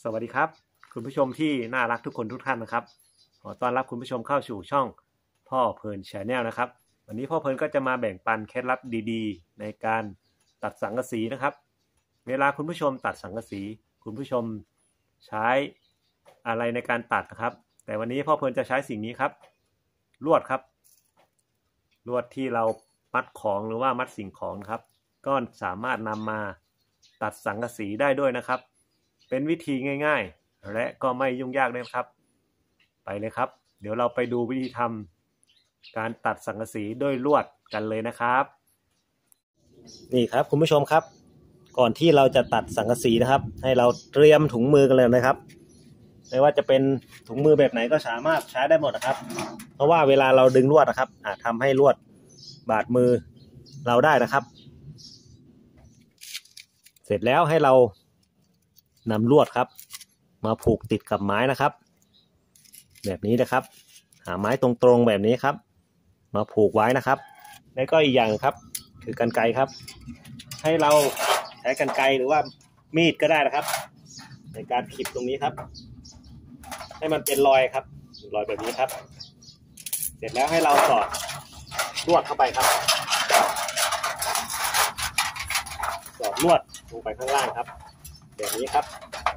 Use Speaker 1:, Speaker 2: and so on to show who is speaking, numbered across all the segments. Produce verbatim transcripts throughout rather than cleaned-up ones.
Speaker 1: สวัสดีครับคุณผู้ชมที่น่ารักทุกคนทุกท่านนะครับขอต้อนรับคุณผู้ชมเข้าสู่ช่องพ่อเพลินแชนแนลนะครับวันนี้พ่อเพลินก็จะมาแบ่งปันเคล็ดลับดีๆในการตัดสังกะสีนะครับเวลาคุณผู้ชมตัดสังกะสีคุณผู้ชมใช้อะไรในการตัดนะครับแต่วันนี้พ่อเพลินจะใช้สิ่งนี้ครับลวดครับลวดที่เรามัดของหรือว่ามัดสิ่งของครับก็สามารถนำมาตัดสังกะสีได้ด้วยนะครับเป็นวิธีง่ายๆและก็ไม่ยุ่งยากเลยครับไปเลยครับเดี๋ยวเราไปดูวิธีทำการตัดสังกะสีด้วยลวดกันเลยนะครับนี่ครับคุณผู้ชมครับก่อนที่เราจะตัดสังกะสีนะครับให้เราเตรียมถุงมือกันเลยนะครับไม่ว่าจะเป็นถุงมือแบบไหนก็สามารถใช้ได้หมดนะครับเพราะว่าเวลาเราดึงลวดนะครับอาจทำให้ลวดบาดมือเราได้นะครับเสร็จแล้วให้เรานำลวดครับมาผูกติดกับไม้นะครับแบบนี้นะครับหาไม้ตรงๆแบบนี้ครับมาผูกไว้นะครับแล้วก็อีกอย่างครับคือกรรไกรครับให้เราใช้กรรไกรหรือว่ามีดก็ได้นะครับในการขีดตรงนี้ครับให้มันเป็นรอยครับรอยแบบนี้ครับเสร็จแล้วให้เราสอดลวดเข้าไปครับสอดลวดลงไปข้างล่างครับแบบนี้ครับ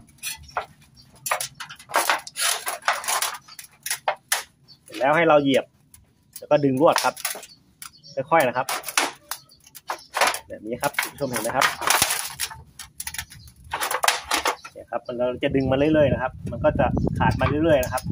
Speaker 1: เสร็จแล้วให้เราเหยียบแล้วก็ดึงลวดครับค่อยๆนะครับแบบนี้ครับคุณผู้ชมเห็นไหมครับเนี่ยครับมันเราจะดึงมาเรื่อยๆนะครับมันก็จะขาดมาเรื่อยๆนะครับ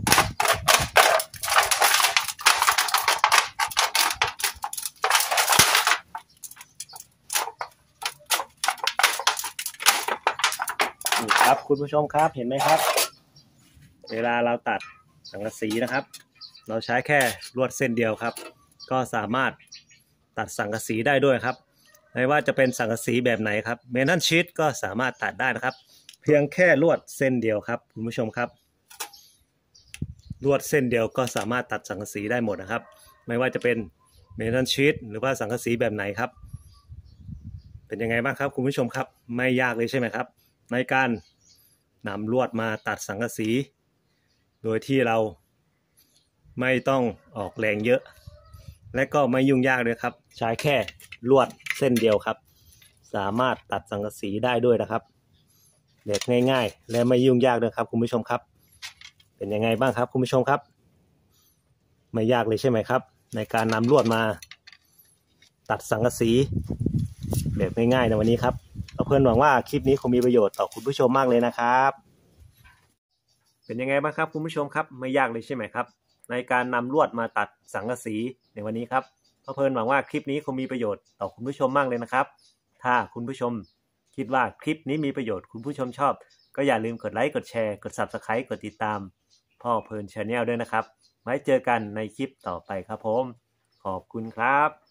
Speaker 1: นี่ครับคุณผู้ชมครับเห็นไหมครับเวลาเราตัดสังกะสีนะครับเราใช้แค่ลวดเส้นเดียวครับก็สามารถตัดสังกะสีได้ด้วยครับไม่ว่าจะเป็นสังกะสีแบบไหนครับเมทัลชีทก็สามารถตัดได้นะครับเพียงแค่ลวดเส้นเดียวครับคุณผู้ชมครับลวดเส้นเดียวก็สามารถตัดสังกะสีได้หมดนะครับไม่ว่าจะเป็นเมทัลชีทหรือว่าสังกะสีแบบไหนครับเป็นยังไงบ้างครับคุณผู้ชมครับไม่ยากเลยใช่ไหมครับในการนำลวดมาตัดสังกะสีโดยที่เราไม่ต้องออกแรงเยอะและก็ไม่ยุ่งยากเลยครับใช้แค่ลวดเส้นเดียวครับสามารถตัดสังกะสีได้ด้วยนะครับเด็กง่ายๆและไม่ยุ่งยากเลยครับคุณผู้ชมครับเป็นยังไงบ้างครับคุณผู้ชมครับไม่ยากเลยใช่ไหมครับในการนำลวดมาตัดสังกะสีแบบง่ายๆในวันนี้ครับเพื่อนหวังว่าคลิปนี้คงมีประโยชน์ต่อคุณผู้ชมมากเลยนะครับเป็นยังไงบ้างครับคุณผู้ชมครับไม่ยากเลยใช่ไหมครับในการนำลวดมาตัดสังกะสีในวันนี้ครับเพื่อนหวังว่าคลิปนี้คงมีประโยชน์ต่อคุณผู้ชมมากเลยนะครับถ้าคุณผู้ชมคิดว่าคลิปนี้มีประโยชน์คุณผู้ชมชอบก็อย่าลืมกดไลค์กดแชร์กด ซับสไครบ์ กดติดตามพ่อเพลินแชนแนลด้วยนะครับไว้เจอกันในคลิปต่อไปครับผมขอบคุณครับ